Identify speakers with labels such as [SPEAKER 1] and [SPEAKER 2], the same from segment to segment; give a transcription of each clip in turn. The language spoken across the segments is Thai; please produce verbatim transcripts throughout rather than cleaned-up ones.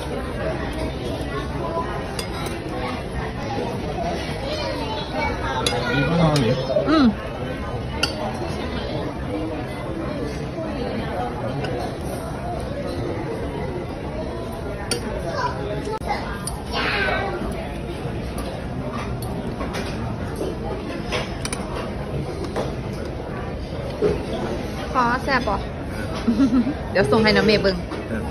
[SPEAKER 1] ดีมากเลย
[SPEAKER 2] อืมพอแซ่บป่ะ เดี๋ยวส่งให้น้ำเมย์เบิ้ง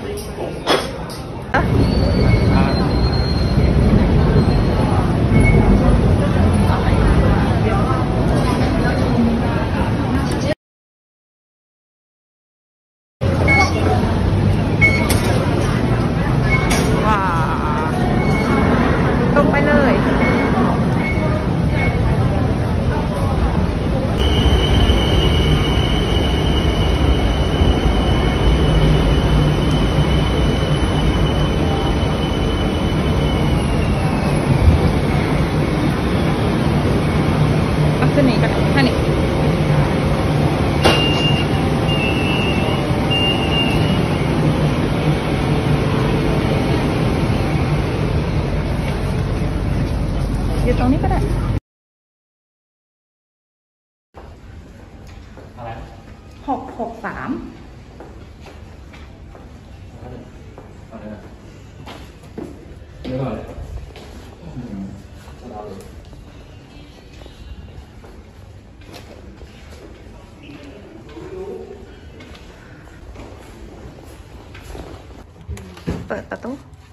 [SPEAKER 2] ว้าลงไปเลยขึ้นนี่กันแค่นี้อยู่ตรงนี้ก็ได้หกหกสาม
[SPEAKER 1] เยอะเลย
[SPEAKER 2] เปิดประตู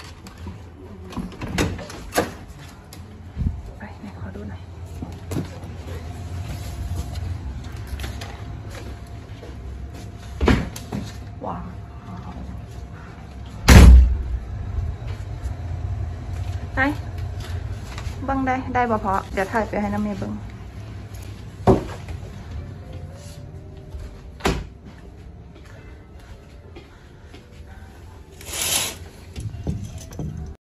[SPEAKER 2] ไปไหนขอดูหน่อยว้าวได้บังได้ได้บ่พอเดี๋ยวถ่ายไปให้น้ำเมย์เบิ้ง